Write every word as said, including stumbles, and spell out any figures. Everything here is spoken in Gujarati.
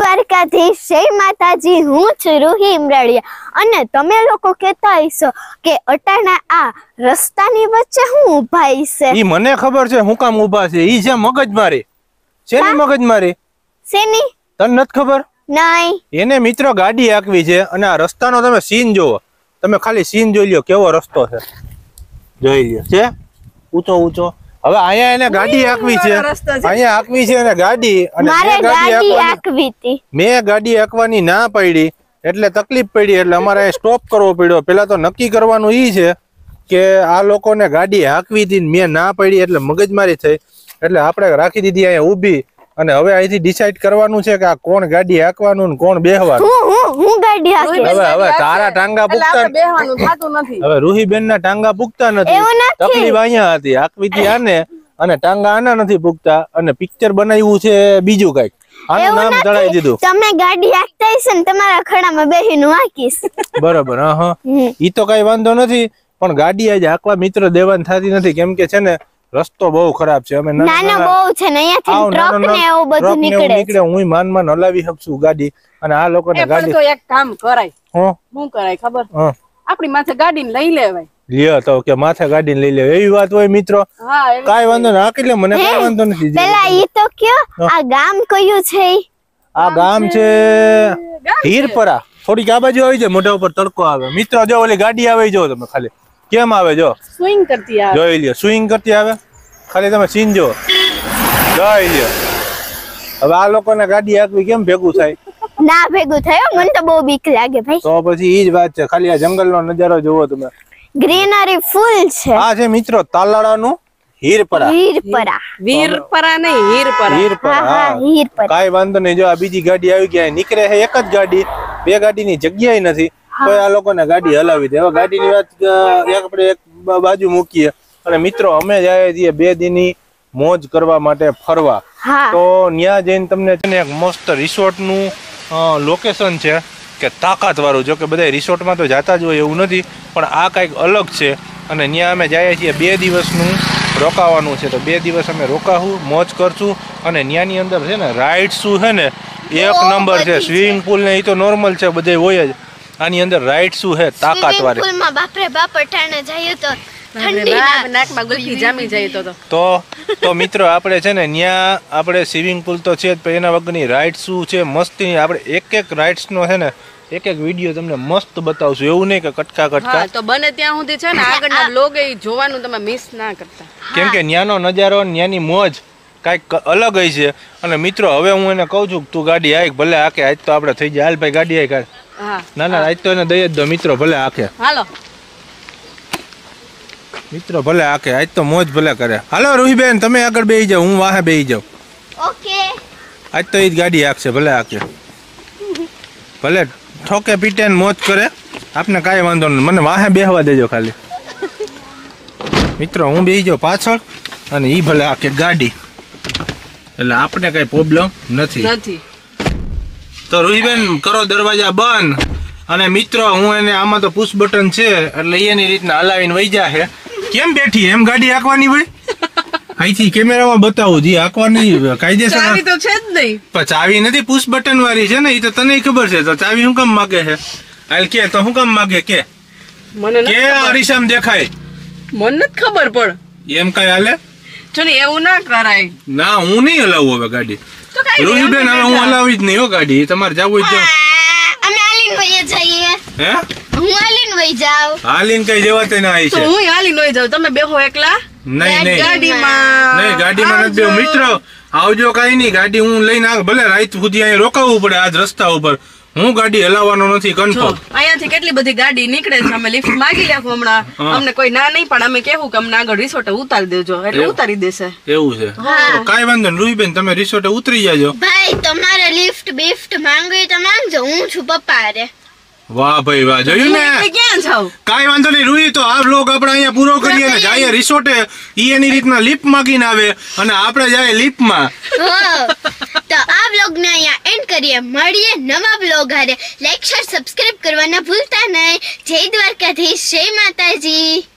દ્વારકાધીશ, જય માતાજી. હું છું રૂહી ઇમરાળિયા અને તમે લોકો કહેતા હશો કે અટાણા આ રસ્તાની વચ્ચે હું ઊભા છે. ઈ મને ખબર છે હું કામ ઊભા છે. ઈ છે મગજમારી. શેની મગજમારી? શેની? તને નથી ખબર? નહીં. એને મિત્રો ગાડી આકવી છે અને આ રસ્તાનો તમે સીન જોવો. તમે ખાલી સીન જોઈ લ્યો કેવો રસ્તો છે. જોઈ લ્યો છે ઊંચો ઊંચો. હવે અહીંયા એને ગાડી આકવી છે, અહીંયા આકવી છે અને ગાડી અને મારે ગાડી આકવી હતી. મેં ગાડી આકવાની ના પડી એટલે તકલીફ પડી એટલે અમારે સ્ટોપ કરવો પડ્યો. પેલા તો નક્કી કરવાનું ઈ છે કે આ લોકોને ગાડી હાંકવી હતી, મેં ના પડી એટલે મગજમારી થઈ એટલે આપણે રાખી દીધી અહીંયા ઊભી. અને હવે અહીંથી ડિસાઈડ કરવાનું છે કે આ કોણ ગાડી હાંકવાનું ને કોણ બેહવાનું. હું હું હું ગાડી હાંકી. હવે હવે તારા ટાંગા પૂગતા બેહવાનું થાતું નથી. હવે રૂહીબેન ના ટાંગા પૂગતા નથી. તકલીફ અહીંયા હતી, હાંકવી હતી આને અને ટાંગા આના નથી પૂગતા અને પિક્ચર બનાવ્યું છે બીજું કઈક. આનું નામ ચડાવી દીધું. તમે ગાડી હાંકતા હશો ને તમારા ખડામાં બેહીને હાંકીશ. બરાબર. હા હા ઈ તો કઈ વાંધો નથી પણ ગાડી આજે હાંકવા મિત્ર દેવાન થતી નથી કેમ કે છે ને રસ્તો બહુ ખરાબ છે. અમે નાનો બહુ છે ને અહીંયાથી ટ્રક ને એવું બધું નીકળે નીકળે હું માન માન હલાવી શકું ગાડી અને આ લોકોને ગાડી. તો એક કામ કરાય. હો શું કરાય ખબર? હા આપણી માથે ગાડીને લઈ લેવાય. લ્યો તો કે માથે ગાડીને લઈ લે એવી વાત હોય મિત્રો. કાઈ વાંધો ના હાકી લે, મને કાઈ વાંધો નથી. પેલા ઈ તો કયો આ ગામ કયું છે? આ ગામ છે હીરપરા. થોડીક આ બાજુ આવી જાય, મોઢા ઉપર તડકો આવે. મિત્રો જો ઓલી ગાડી આવે જો તમે ખાલી કેમ આવે જો સ્વિંગ કરતી આવે. જોઈ લ્યો સ્વિંગ કરતી આવે. ખાલી તમે સીન જો જોઈ લ્યો. હવે આ લોકોને ગાડી હાંકવી કેમ ભેગું થાય? ના ભેગું થયો, મને તો બહુ બીક લાગે ભાઈ. તો પછી ઈ જ વાત છે. ખાલી આ જંગલનો નજારો જોવો તમે. ગ્રીનરી ફૂલ છે. આ છે મિત્રો તાલાળાનું હીરપરા. હીરપરા વીરપરા નહીં હીરપરા. હીરપરા હા હીરપરા. કાઈ વાંધો નહીં. જો આ બીજી ગાડી આવી ગયા નીકળે છે એક જ ગાડી, બે ગાડીની જગ્યાએ નથી તો આ લોકોને ગાડી હલાવી દે. હવે ગાડીની વાત એક આપણે એક બાજુ મૂકીએ અને મિત્રો અમે જાય છીએ બે દિનની મોજ કરવા માટે ફરવા. તો ત્યાં જઈને તમને છે ને એક મસ્ત રિસોર્ટ નું લોકેશન છે કે તાકાત વાળું. જો કે બધા રિસોર્ટમાં તો જાતા જ હોય એવું નથી પણ આ કઈક અલગ છે અને ત્યાં અમે જઈએ છીએ બે દિવસનું રોકાવાનું છે. તો બે દિવસ અમે રોકાવું, મોજ કરશું અને ત્યાંની અંદર છે ને રાઇડ્સ શું છે ને એક નંબર છે. સ્વિમિંગ પુલ ને એ તો નોર્મલ છે બધે હોય જ. આની અંદર રાઇડ શું છે તાકાત વાળી. સ્વિમિંગ પુલમાં બાપરે બાપ અટાણે જઈએ તો તો તો મિત્રો આપણે છે ને ત્યાં આપણે સ્વિમિંગ પુલ તો છે જ પણ એના વગરની રાઇડ શું છે મસ્તી. આપણે એક એક રાઇડ્સ નો છે ને એક એક વિડીયો તમને મસ્ત બતાવશું. એવું નહીં કે કટકા કટકા. તો બને ત્યાં સુધી છે ને આગળના બ્લોગ એ જોવાનું તમે મિસ ના કરતા કેમ કે ત્યાંનો નજારો ત્યાંની મોજ કઈક અલગ હોય છે. અને મિત્રો હવે હું એને કહું છું તું ગાડી હાક ભલે હાકે. આજ તો આપણે થઈ જાય હાલ ભાઈ ગાડી હાક. ના ના આજ તો એને દઈ જ દો મિત્રો ભલે હાકે. હાલો મિત્રો ભલે હાકે આજ તો મોજ ભલે કરે. હાલો રૂહીબેન તમે આગળ બેસી જાઓ, હું વાહે બેસી જાઉં. ઓકે આજ તો એ જ ગાડી હાકશે ભલે હાકે. ભલે ઠોકે પીટે ને મોજ કરે આપને કાંઈ વાંધો નહીં. મને વાહે બેહવા દેજો ખાલી. મિત્રો હું બેસી જાઉં પાછળ અને ઈ ભલે હાકે ગાડી એટલે આપણે કઈ પ્રોબ્લેમ નથી નથી. તો રૂહીબેન કરો દરવાજા બંધ અને મિત્રો હું એને આમાં તો પુશ બટન છે એટલે એની રીતના હલાવીને વહી જાય. કેમ બેઠી એમ ગાડી હાંકવાની હોય? અહીંથી કેમેરામાં બતાવું જી હાંકવાની કાયદેસર. ચાવી તો છે જ નહીં. પણ ચાવી નથી, પુશ બટન વાળી છે ને એ તો તને ખબર છે. તો ચાવી શું કામ માગે છે? હાલ કે તો શું કામ માગે કે મને કે અરીસામ દેખાય મને નથી ખબર પણ એમ કઈ હાલે જો ને એવું ના કરાય. ના હું નહીં હલાવું હવે ગાડી. રૂહીબેન હવે હું હલાવી જ નહીં હો ગાડી. તમારે જવું જ જાવ. અમે હાલીને વહી જઈએ. હે હું હાલીને વહી જાઉં. હાલીને કઈ જવા તે ના આવી છે. હું હાલીને વહી જાઉં તમે બેહો એકલા. નહીં નહીં ગાડીમાં નહીં ગાડીમાં નથી બેહું. મિત્રો આવજો કઈ નહીં ગાડી હું લઈને આવ. ભલે રાત સુધી અહીંયા રોકાવવું પડે આજ રસ્તા ઉપર. હું ગાડી હલાવવાનો નથી કન્ફર્મ. અહીંયાથી કેટલી બધી ગાડી નીકળે છે. અમે લિફ્ટ માંગી લેવું હમણાં. અમને કોઈ ના નહીં પણ અમે કેવું કે અમને આગળ રિસોર્ટે ઉતારી દેજો એટલે ઉતારી દેશે. એવું છે કાઈ વાંધો નહીં રૂહીબેન તમે રિસોર્ટે ઉતરી જાજો. ભાઈ તમારે લિફ્ટ બિફ્ટ માંગવી તો માંગજો, હું છું પપ્પા રે. વાહ ભાઈ વાહ. જોયું ને ક્યાં જાવ? કાઈ વાંધો નહીં રૂહી. તો આ બ્લોગ આપણે અહીંયા પૂરો કરીએ ને જાય રિસોર્ટે ઈ એની રીતના લિફ્ટ માંગીને આવે અને આપણે જાય લિફ્ટમાં. તો આ બ્લોગ ને અહીંયા એન્ડ કરીએ. મળીએ નવા બ્લોગ હારે. લાઈક શેર સબસ્ક્રાઇબ કરવાના ભૂલતા નહીં. જય દ્વારકાધીશ, જય માતાજી.